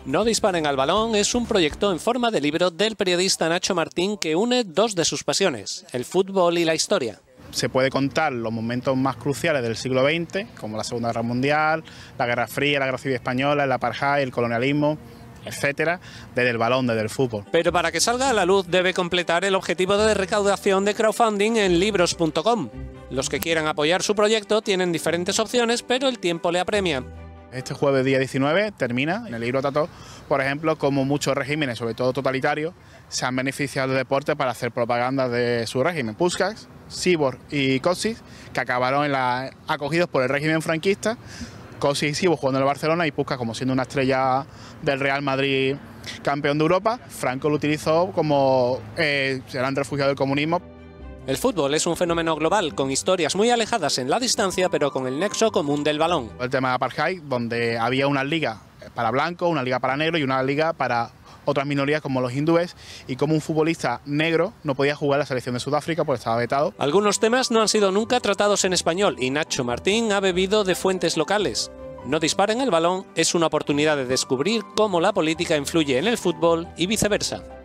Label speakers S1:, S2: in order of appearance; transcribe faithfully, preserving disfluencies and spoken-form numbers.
S1: No disparen al balón es un proyecto en forma de libro del periodista Nacho Martín que une dos de sus pasiones, el fútbol y la historia.
S2: Se puede contar los momentos más cruciales del siglo veinte, como la Segunda Guerra Mundial, la Guerra Fría, la Guerra Civil Española, el apartheid, el colonialismo, etcétera, desde el balón, desde el fútbol.
S1: Pero para que salga a la luz debe completar el objetivo de recaudación de crowdfunding en libros punto com. Los que quieran apoyar su proyecto tienen diferentes opciones, pero el tiempo le apremia.
S2: Este jueves día diecinueve termina en el libro Tató, por ejemplo, como muchos regímenes, sobre todo totalitarios, se han beneficiado del deporte para hacer propaganda de su régimen. Puskás, Sibor y Kosic, que acabaron en la, acogidos por el régimen franquista, Kosic y Sibor jugando en el Barcelona y Puskás como siendo una estrella del Real Madrid campeón de Europa. Franco lo utilizó como eh, eran refugiados del comunismo.
S1: El fútbol es un fenómeno global, con historias muy alejadas en la distancia, pero con el nexo común del balón.
S2: El tema de apartheid, donde había una liga para blancos, una liga para negros y una liga para otras minorías como los hindúes, y como un futbolista negro no podía jugar en la selección de Sudáfrica porque estaba vetado.
S1: Algunos temas no han sido nunca tratados en español y Nacho Martín ha bebido de fuentes locales. No disparen el balón es una oportunidad de descubrir cómo la política influye en el fútbol y viceversa.